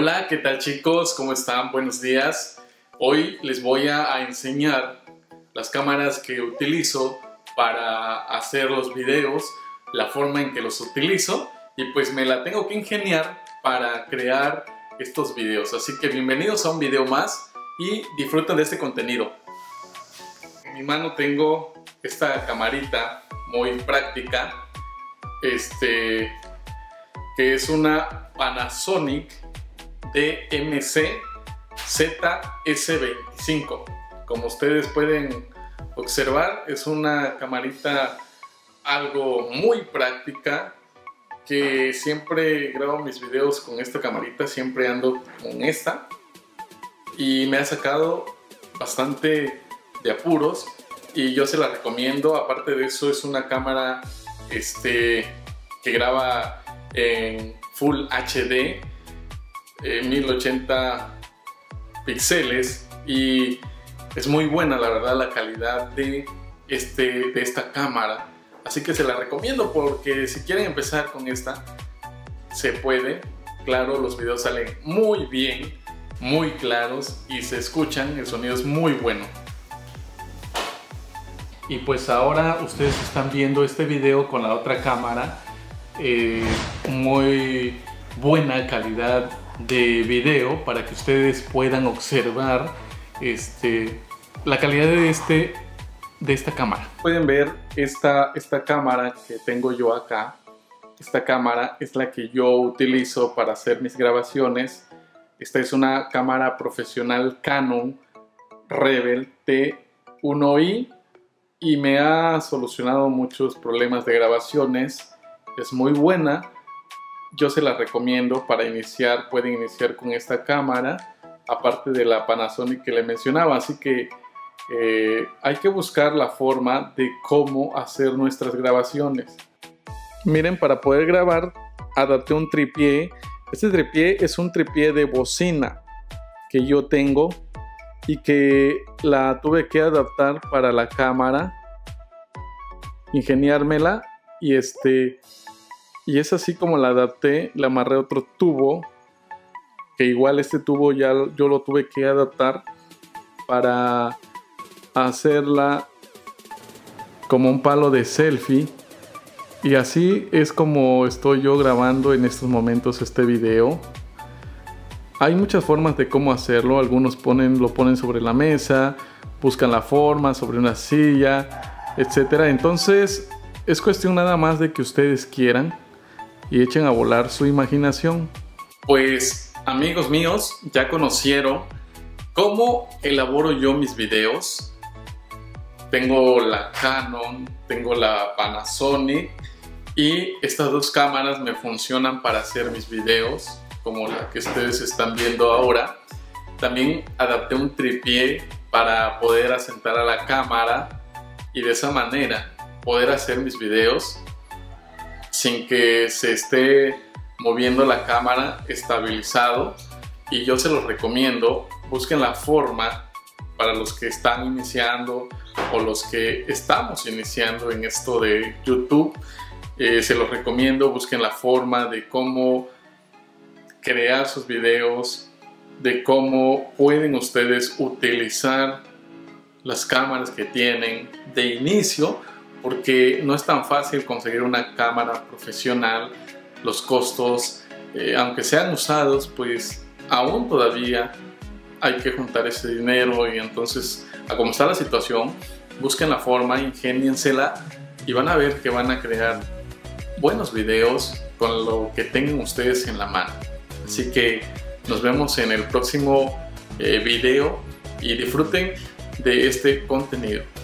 Hola, ¿qué tal chicos? ¿Cómo están? Buenos días. Hoy les voy a enseñar las cámaras que utilizo para hacer los videos, la forma en que los utilizo y pues me la tengo que ingeniar para crear estos videos. Así que bienvenidos a un video más y disfruten de este contenido. En mi mano tengo esta camarita muy práctica, que es una Panasonic DMC ZS25. Como ustedes pueden observar, es una camarita algo muy práctica, que siempre grabo mis videos con esta camarita, siempre ando con esta y me ha sacado bastante de apuros y yo se la recomiendo. Aparte de eso, es una cámara que graba en Full HD, 1080 píxeles, y es muy buena la verdad la calidad de esta cámara, así que se la recomiendo porque si quieren empezar con esta se puede. Claro, los videos salen muy bien, muy claros y se escuchan, el sonido es muy bueno. Y pues ahora ustedes están viendo este video con la otra cámara, muy buena calidad de video para que ustedes puedan observar la calidad de esta cámara. Pueden ver esta cámara que tengo yo acá. Esta cámara es la que yo utilizo para hacer mis grabaciones. Esta es una cámara profesional Canon Rebel T1i y me ha solucionado muchos problemas de grabaciones. Es muy buena. Yo se la recomiendo para iniciar. Pueden iniciar con esta cámara, aparte de la Panasonic que le mencionaba. Así que hay que buscar la forma de cómo hacer nuestras grabaciones. Miren, para poder grabar adapté un tripié. Este tripié es un tripié de bocina que yo tengo y que la tuve que adaptar para la cámara, ingeniármela, y y es así como la adapté. Le amarré otro tubo, que igual este tubo ya yo lo tuve que adaptar para hacerla como un palo de selfie. Y así es como estoy yo grabando en estos momentos este video. Hay muchas formas de cómo hacerlo. Algunos lo ponen sobre la mesa, buscan la forma sobre una silla, etcétera. Entonces es cuestión nada más de que ustedes quieran y echen a volar su imaginación. Pues amigos míos, ya conocieron cómo elaboro yo mis videos. Tengo la Canon, tengo la Panasonic y estas dos cámaras me funcionan para hacer mis videos, como la que ustedes están viendo ahora. También adapté un tripié para poder asentar a la cámara y de esa manera poder hacer mis videos sin que se esté moviendo la cámara, estabilizado. Y yo se los recomiendo. Busquen la forma para los que están iniciando o los que estamos iniciando en esto de YouTube. Se los recomiendo. Busquen la forma de cómo crear sus videos, de cómo pueden ustedes utilizar las cámaras que tienen de inicio, porque no es tan fácil conseguir una cámara profesional. Los costos, aunque sean usados, pues aún todavía hay que juntar ese dinero. Y entonces, a como está la situación, busquen la forma, ingéniensela y van a ver que van a crear buenos videos con lo que tengan ustedes en la mano. Así que nos vemos en el próximo video y disfruten de este contenido.